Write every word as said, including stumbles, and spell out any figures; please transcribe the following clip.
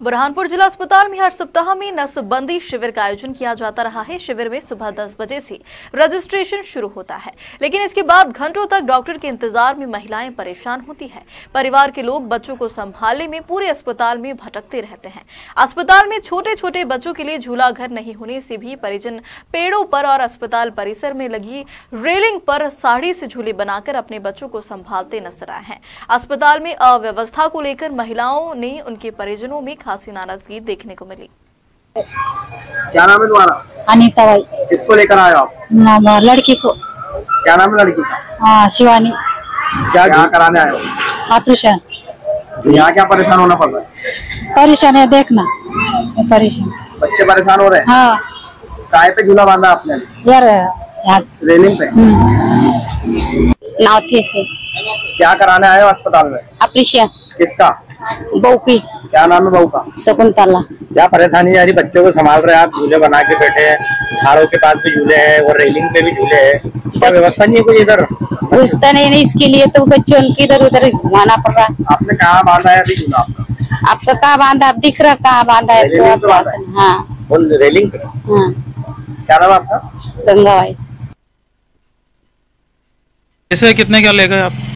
बुरहानपुर जिला अस्पताल में हर सप्ताह में नसबंदी शिविर का आयोजन किया जाता रहा है। शिविर में सुबह दस बजे से रजिस्ट्रेशन शुरू होता है, लेकिन इसके बाद घंटों तक डॉक्टर के इंतजार में महिलाएं परेशान होती हैं। परिवार के लोग बच्चों को संभालने में पूरे अस्पताल में भटकते रहते हैं। अस्पताल में छोटे छोटे बच्चों के लिए झूला घर नहीं होने से भी परिजन पेड़ों पर और अस्पताल परिसर में लगी रेलिंग पर साड़ी से झूले बनाकर अपने बच्चों को संभालते नजर आए हैं। अस्पताल में अव्यवस्था को लेकर महिलाओं ने उनके परिजनों में खासी नाराजगी देखने को मिली। क्या नाम है तुम्हारा? अनीता भाई। किसको लेकर आए हो आप? नाम लड़की को। क्या नाम है लड़की का? हाँ, शिवानी। क्या क्या कराने आए हो? ऑपरेशन। यहाँ क्या परेशान होना पड़ रहा है? परेशान है, देखना परेशान। बच्चे परेशान हो रहे हैं? हाँ। काय पे झूला बांधा आपने? यार रेलिंग पे। नावती से। क्या कराने आए हो अस्पताल में? ऑपरेशन। किसका? बहू की। क्या नाम है बहू का? शकुंतला। क्या परेशानी आ रही? बच्चों को संभाल रहे हैं आप, झूले बना के बैठे हैं, झाड़ों के पास भी झूले हैं और रेलिंग पे भी झूले हैं। क्या व्यवस्था नहीं है कोई इधर? व्यवस्था नहीं है, इसके लिए तो बच्चों को इधर उधर घुमाना पड़ रहा है। आपने कहाँ बांधा है अभी झूला आपका? आपका कहाँ बांधा? आप दिख रहा कहाँ बांधा है? रेलिंग पे बांधा है? हाँ, रेलिंग पे। हाँ। क्या नाम आपका? गंगा भाई। इसे कितने क्या लेगा आप?